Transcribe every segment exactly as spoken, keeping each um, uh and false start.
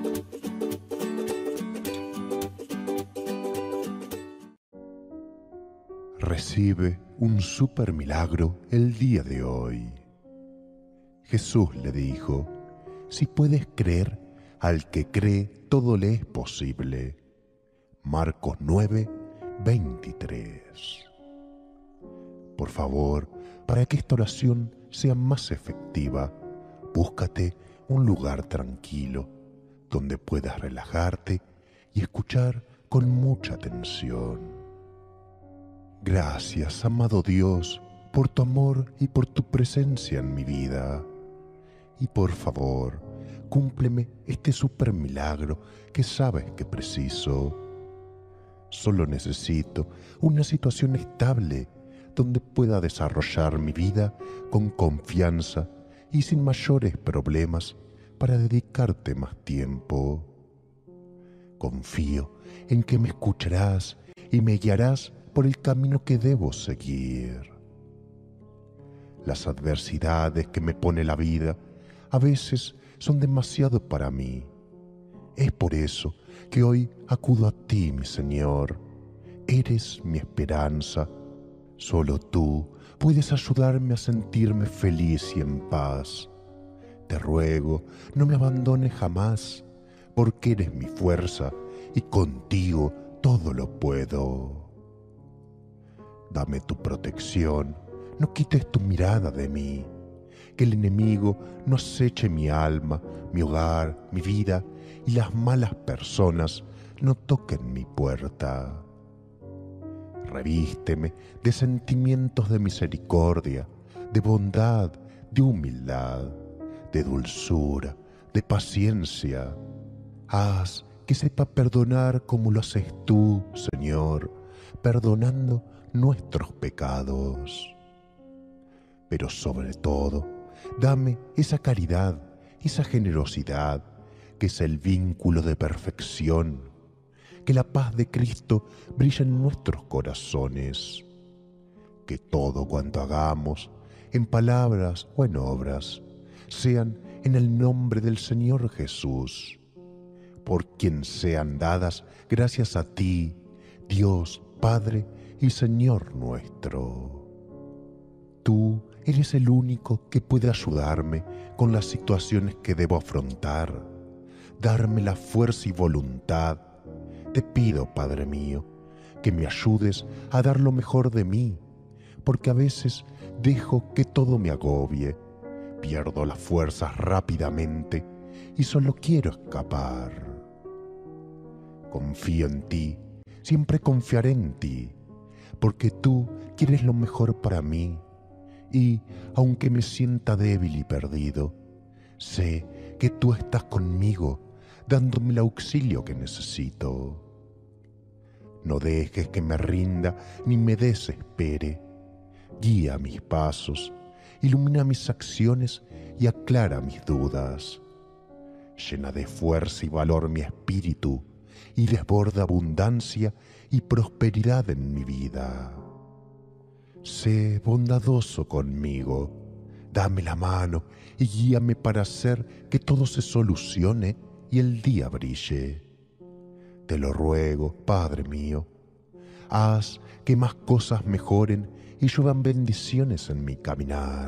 Recibe un super milagro el día de hoy. Jesús le dijo: si puedes creer, al que cree todo le es posible. Marcos nueve, veintitrés. Por favor, para que esta oración sea más efectiva, búscate un lugar tranquilo donde puedas relajarte y escuchar con mucha atención. Gracias, amado Dios, por tu amor y por tu presencia en mi vida. Y por favor, cúmpleme este super milagro que sabes que preciso. Solo necesito una situación estable donde pueda desarrollar mi vida con confianza y sin mayores problemas para dedicarte más tiempo. Confío en que me escucharás y me guiarás por el camino que debo seguir. Las adversidades que me pone la vida a veces son demasiado para mí. Es por eso que hoy acudo a ti, mi Señor. Eres mi esperanza. Solo tú puedes ayudarme a sentirme feliz y en paz. Te ruego, no me abandones jamás, porque eres mi fuerza y contigo todo lo puedo. Dame tu protección, no quites tu mirada de mí, que el enemigo no aceche mi alma, mi hogar, mi vida, y las malas personas no toquen mi puerta. Revísteme de sentimientos de misericordia, de bondad, de humildad, de dulzura, de paciencia. Haz que sepa perdonar como lo haces tú, Señor, perdonando nuestros pecados. Pero sobre todo, dame esa caridad, esa generosidad, que es el vínculo de perfección. Que la paz de Cristo brille en nuestros corazones. Que todo cuanto hagamos, en palabras o en obras, sean en el nombre del Señor Jesús, por quien sean dadas gracias a ti, Dios, Padre y Señor nuestro. Tú eres el único que puede ayudarme con las situaciones que debo afrontar, darme la fuerza y voluntad. Te pido, Padre mío, que me ayudes a dar lo mejor de mí, porque a veces dejo que todo me agobie, pierdo las fuerzas rápidamente y solo quiero escapar. Confío en ti, siempre confiaré en ti, porque tú quieres lo mejor para mí y, aunque me sienta débil y perdido, sé que tú estás conmigo, dándome el auxilio que necesito. No dejes que me rinda ni me desespere. Guía mis pasos, ilumina mis acciones y aclara mis dudas. Llena de fuerza y valor mi espíritu y desborda abundancia y prosperidad en mi vida. Sé bondadoso conmigo, dame la mano y guíame para hacer que todo se solucione y el día brille. Te lo ruego, Padre mío, haz que más cosas mejoren y lluevan bendiciones en mi caminar.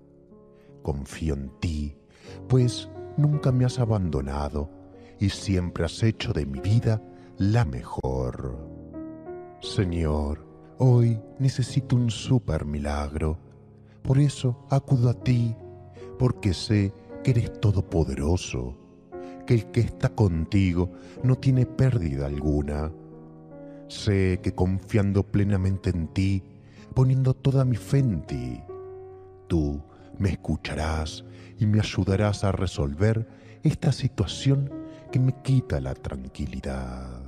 Confío en ti, pues nunca me has abandonado y siempre has hecho de mi vida la mejor. Señor, hoy necesito un super milagro, por eso acudo a ti, porque sé que eres todopoderoso, que el que está contigo no tiene pérdida alguna. Sé que confiando plenamente en ti, poniendo toda mi fe en ti, tú me escucharás y me ayudarás a resolver esta situación que me quita la tranquilidad.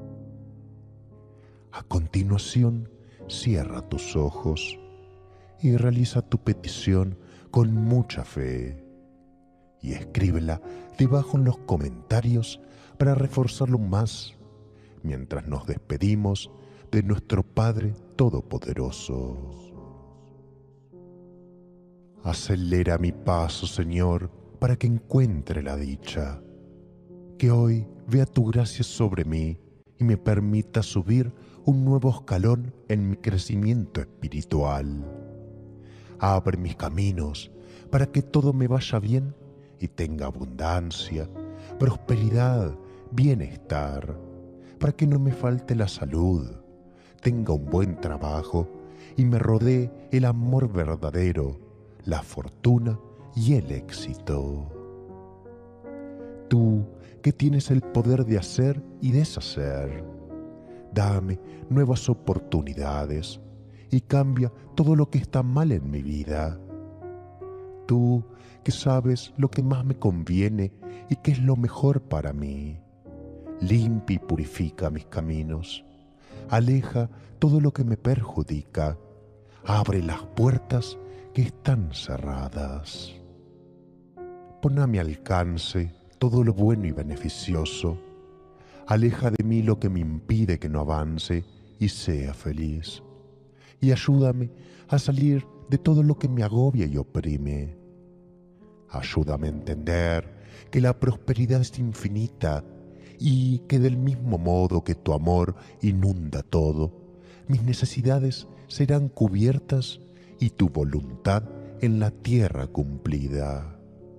A continuación, cierra tus ojos y realiza tu petición con mucha fe y escríbela debajo en los comentarios para reforzarlo más mientras nos despedimos de nuestro Padre Todopoderoso. Acelera mi paso, Señor, para que encuentre la dicha. Que hoy vea tu gracia sobre mí y me permita subir un nuevo escalón en mi crecimiento espiritual. Abre mis caminos para que todo me vaya bien y tenga abundancia, prosperidad, bienestar, para que no me falte la salud, tenga un buen trabajo y me rodee el amor verdadero, la fortuna y el éxito. Tú que tienes el poder de hacer y deshacer, dame nuevas oportunidades y cambia todo lo que está mal en mi vida. Tú que sabes lo que más me conviene y qué es lo mejor para mí, limpia y purifica mis caminos, aleja todo lo que me perjudica, abre las puertas que están cerradas. Pon a mi alcance todo lo bueno y beneficioso, aleja de mí lo que me impide que no avance y sea feliz, y ayúdame a salir de todo lo que me agobia y oprime. Ayúdame a entender que la prosperidad es infinita y que del mismo modo que tu amor inunda todo, mis necesidades serán cubiertas y tu voluntad en la tierra cumplida.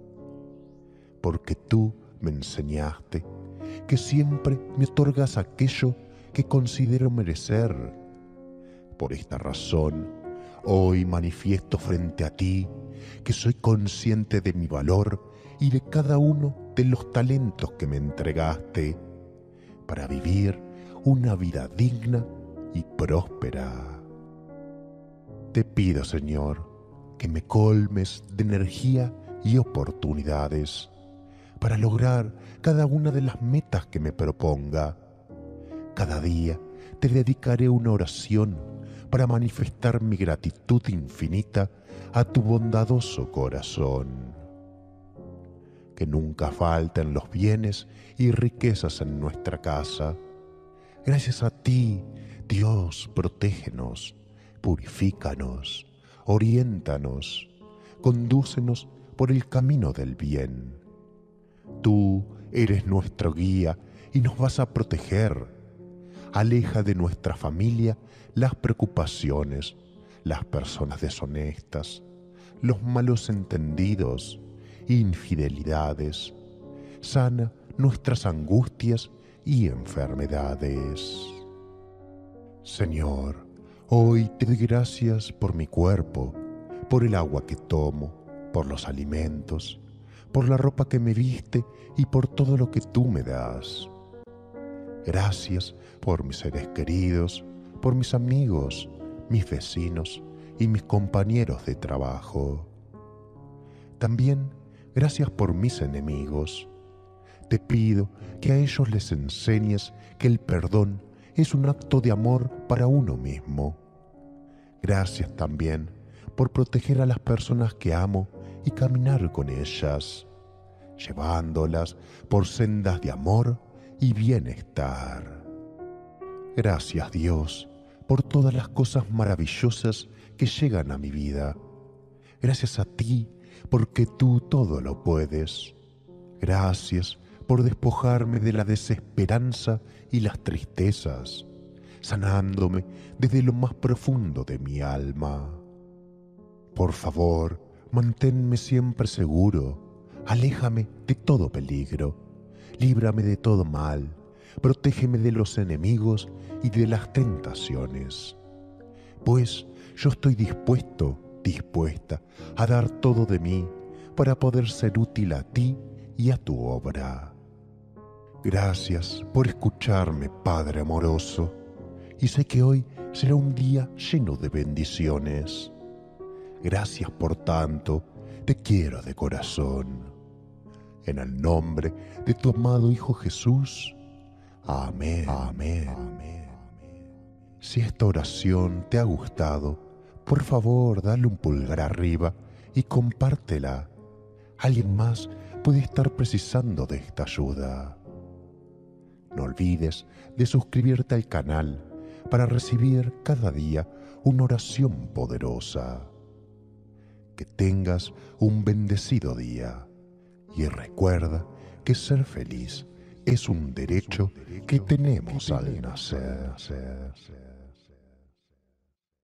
Porque tú me enseñaste que siempre me otorgas aquello que considero merecer. Por esta razón, hoy manifiesto frente a ti que soy consciente de mi valor y de cada uno de los talentos que me entregaste para vivir una vida digna y próspera. Te pido, Señor, que me colmes de energía y oportunidades para lograr cada una de las metas que me proponga. Cada día te dedicaré una oración para manifestar mi gratitud infinita a tu bondadoso corazón. Que nunca falten los bienes y riquezas en nuestra casa. Gracias a ti, Dios, protégenos, purifícanos, oriéntanos, condúcenos por el camino del bien. Tú eres nuestro guía y nos vas a proteger. Aleja de nuestra familia las preocupaciones, las personas deshonestas, los malos entendidos, infidelidades. Sana nuestras angustias y enfermedades. Señor, hoy te doy gracias por mi cuerpo, por el agua que tomo, por los alimentos, por la ropa que me viste y por todo lo que tú me das. Gracias por mis seres queridos, por mis amigos, mis vecinos y mis compañeros de trabajo. También gracias por mis enemigos. Te pido que a ellos les enseñes que el perdón es un acto de amor para uno mismo. Gracias también por proteger a las personas que amo y caminar con ellas, llevándolas por sendas de amor y bienestar. Gracias, Dios, por todas las cosas maravillosas que llegan a mi vida. Gracias a ti, porque tú todo lo puedes. Gracias por despojarme de la desesperanza y las tristezas, sanándome desde lo más profundo de mi alma. Por favor, manténme siempre seguro. Aléjame de todo peligro, líbrame de todo mal, protégeme de los enemigos y de las tentaciones. Pues yo estoy dispuesto, dispuesta a dar todo de mí para poder ser útil a ti y a tu obra. Gracias por escucharme, Padre amoroso, y sé que hoy será un día lleno de bendiciones. Gracias por tanto, te quiero de corazón. En el nombre de tu amado Hijo Jesús. Amén. Amén. Amén. Si esta oración te ha gustado, por favor dale un pulgar arriba y compártela. Alguien más puede estar precisando de esta ayuda. No olvides de suscribirte al canal para recibir cada día una oración poderosa. Que tengas un bendecido día. Y recuerda que ser feliz es un derecho que tenemos al nacer.